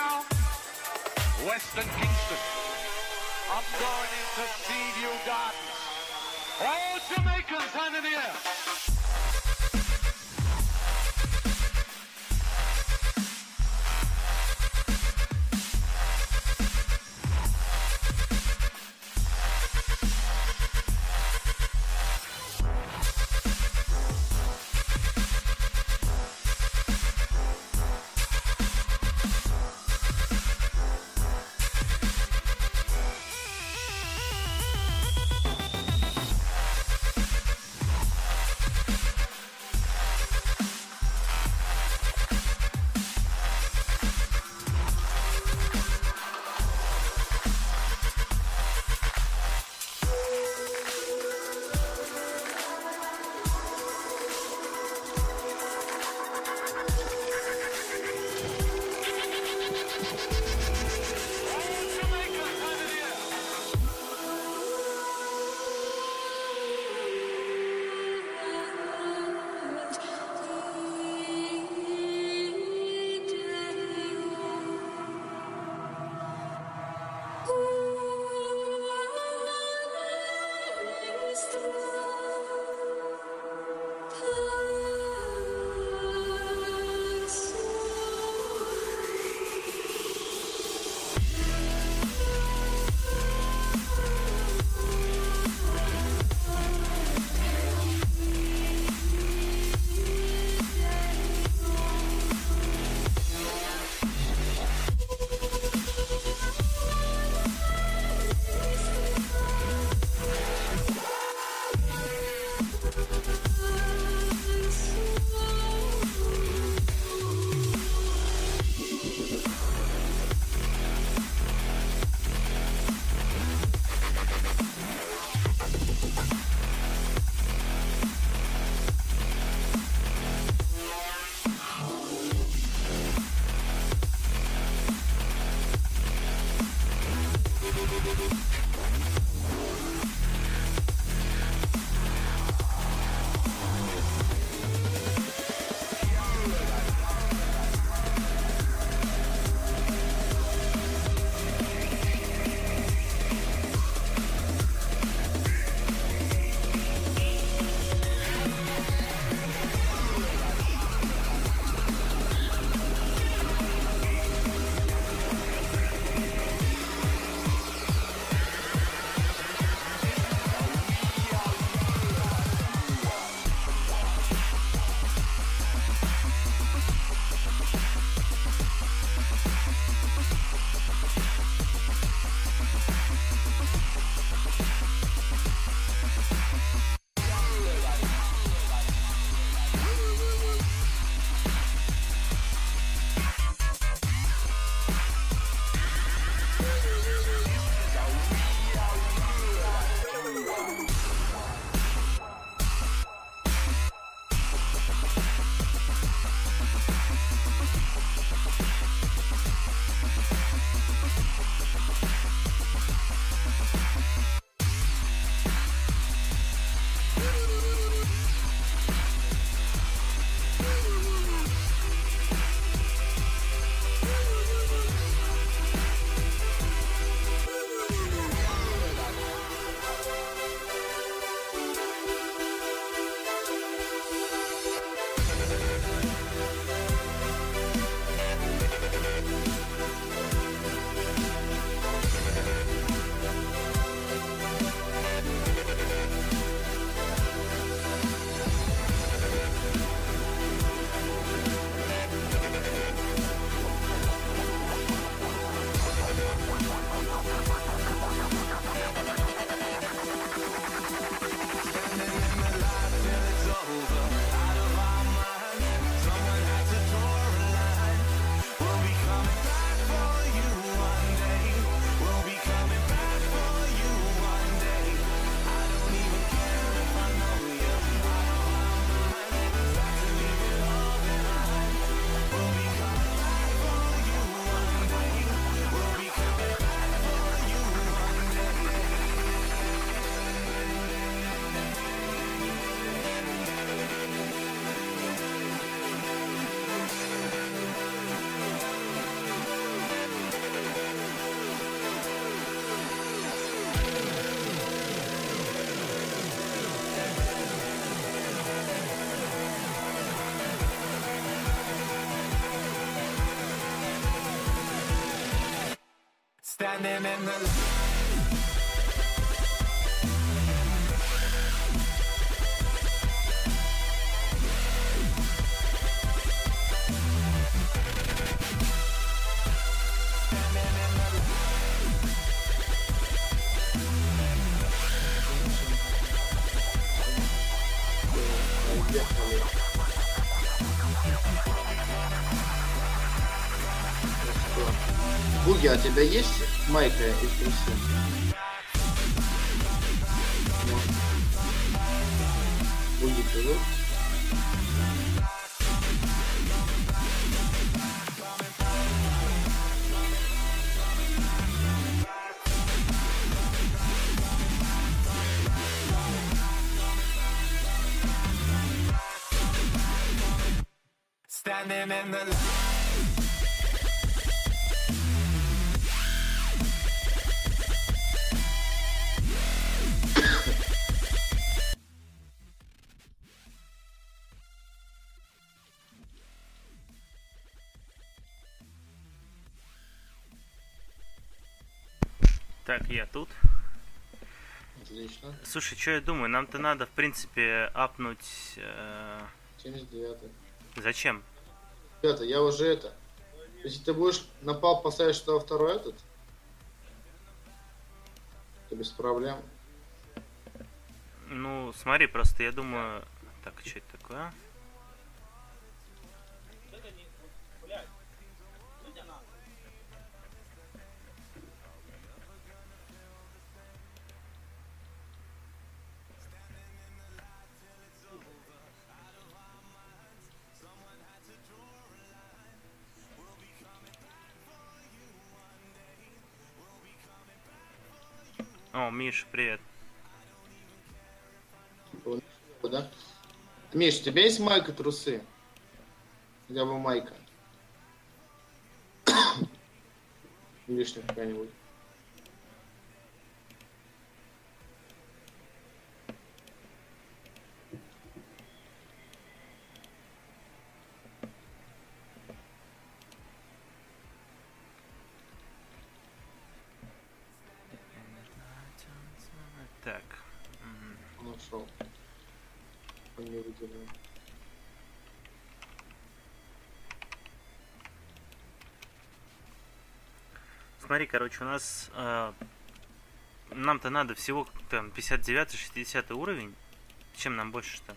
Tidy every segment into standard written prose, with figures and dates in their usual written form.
now? Western Kingston. I'm going into Seaview Gardens. All Jamaicans, hand in the air. Standing in the Буги, а у тебя есть майка из трусы? Буги, привет. standing in the Так, я тут. Отлично. Слушай, что я думаю, нам-то надо, в принципе, апнуть... 79-й. Зачем? Ребята, я уже это. Если ты будешь на пал поставить, что второй этот, то без проблем. Ну, смотри, просто я думаю... Так, что это такое? О, Миша, привет. Да? Миш, у тебя есть майка трусы? Хотя бы майка. Лишняя какая-нибудь. Так. Нашел. Он не выдержал. Смотри, короче, у нас... нам-то надо всего там 59-60 уровень. Чем нам больше-то?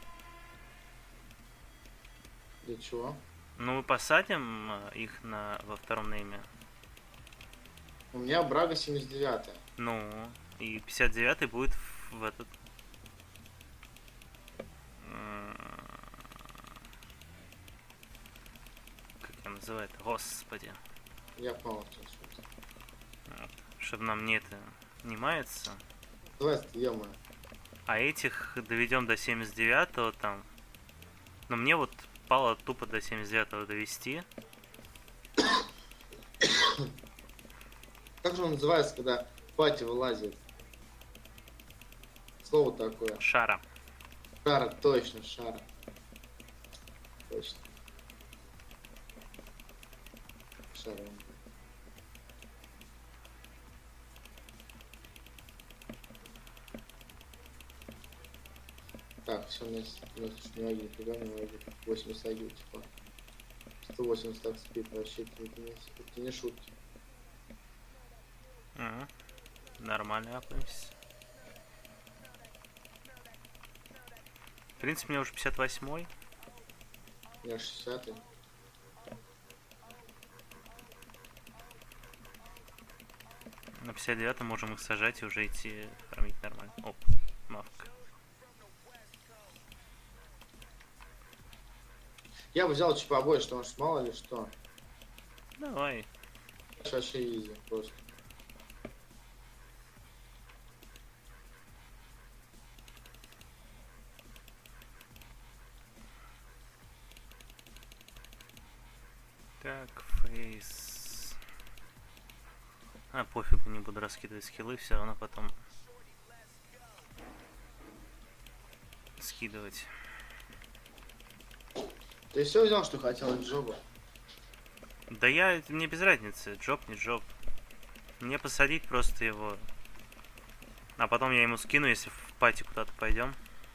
Для чего? Ну, мы посадим их во втором нейме. У меня Брага 79-я. Ну, и 59-й будет в этот... Как его называют? Господи. Я понял, что это. Вот. Чтобы нам не это не мается. Давай, ё-моё. А этих доведем до 79-го там. Но мне вот пало тупо до 79-го довести. Как же он называется, когда пати вылазит? Слово такое. Шара. Шара, точно, шара. Точно. Шара. Так, все, у нас не вагит, туда не вагит. 80 агил, типа. 180 так спит, вообще это не шутки. Угу. Нормально апнемся. В принципе, мне уже 58-й. Я 60-й. На 59-м можем их сажать и уже идти фармить нормально. Оп, мавка. Я бы взял чуть побольше, потому что мало ли что. Давай. Вообще изи, просто. Так, фейс. А, пофигу, не буду раскидывать скиллы, все равно потом скидывать. Ты все взял, что хотел от Джоба? Да мне без разницы, джоб, не джоб. Мне посадить просто его. А потом я ему скину, если в пати куда-то пойдем.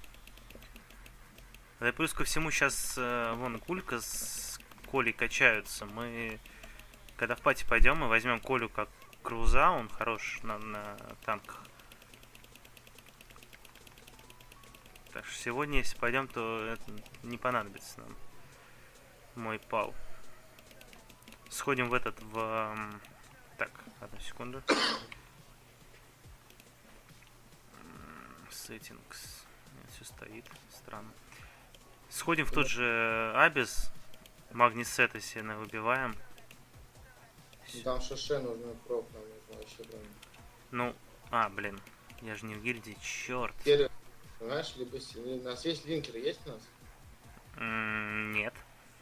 Да и плюс ко всему сейчас вон Кулька с Колей качаются. Мы, когда в пати пойдем, мы возьмем Колю как круза, он хорош на танках. Так что сегодня, если пойдем, то это не понадобится нам. Мой пал. Сходим в этот, Так, одну секунду. Settings. Все стоит. Странно. Сходим в тот же Абис. Магнисет, если выбиваем. Там шоше нужно проб, нам нужно вообще прям. Ну, блин. Я же не в гильдии, черт. Понимаешь, либо у нас есть линкеры, есть у нас? Нет.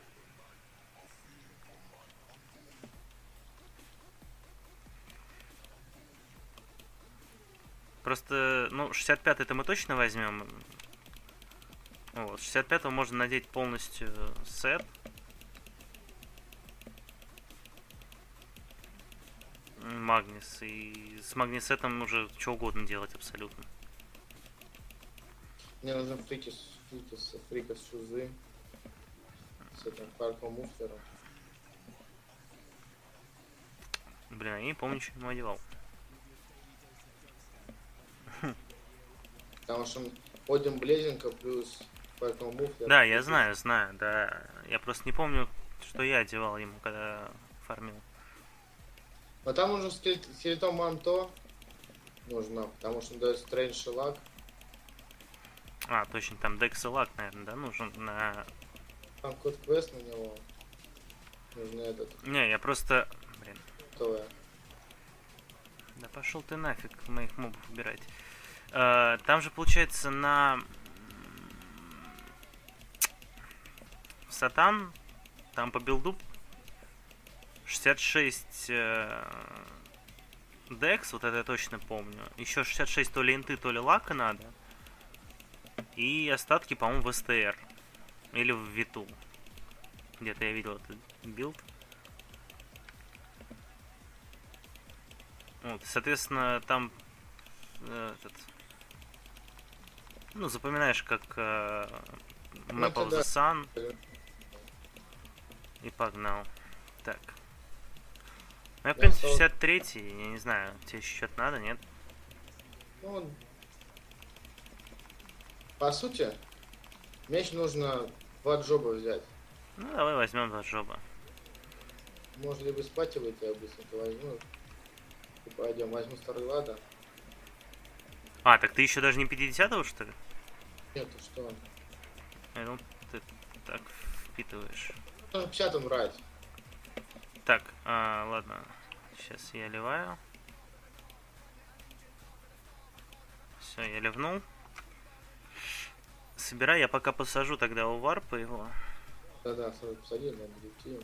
Просто, 65 это мы точно возьмем. Вот, 65 можно надеть полностью сет. Магнис. И с магнисетом уже что угодно делать абсолютно. Мне нужны фрикас шузы с этим парком муфлером. Блин, я не помню, что ему одевал. Потому что Один Блезинка плюс парком муфлер. Да, я знаю, да. Я просто не помню, что я одевал ему, когда фармил. Но там уже скелетон манто нужно, потому что он дает стрейндж и лак. Точно, там Декс и лак, наверное, да, нужен на... Там код квест на него. Нужно этот. Не, я просто... Блин. ТВ. Да пошел ты нафиг моих мобов убирать. Там же получается на... Сатан, там по билду 66 Декс, вот это я точно помню. Еще 66 то ли инты, то ли лака надо. И остатки, по-моему, в СТР. Или в Виту. Где-то я видел этот билд. Вот, соответственно, там запоминаешь как Map of the Sun. И погнал. Так. Ну, я, в принципе, 63-й, я не знаю, тебе еще что-то надо, нет? Ну, по сути, мне еще нужно 2 джоба взять. Ну, давай возьмем 2 джоба. Может, либо спать выйти, я быстренько возьму. И пойдем, возьму старый лада. Так ты еще даже не 50-го, что ли? Нет, ты что? Я думал, ты так впитываешь. Нужно 50 брать. Так, ладно. Сейчас я ливаю. Все, я ливнул. Собирай, я пока посажу тогда у варпа его. Да, сразу посади, надо идти.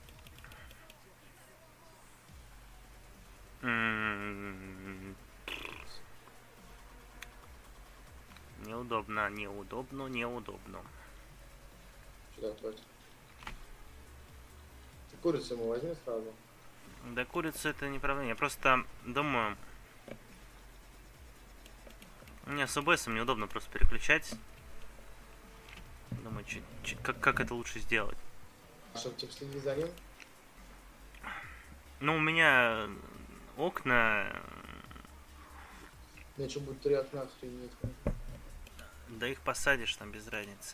Неудобно. Что такое? Ты курицу ему возьми сразу. Да, курица это не проблема. Я просто думаю... Мне с ОБСом неудобно просто переключать. Думаю, как это лучше сделать. Чтобы типа следить за ним? Ну, у меня окна... Мне что, будет 3 окна охренеть? Да их посадишь там без разницы.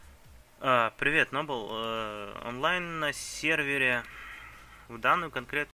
Привет, Нобл. Онлайн на сервере в данную конкретную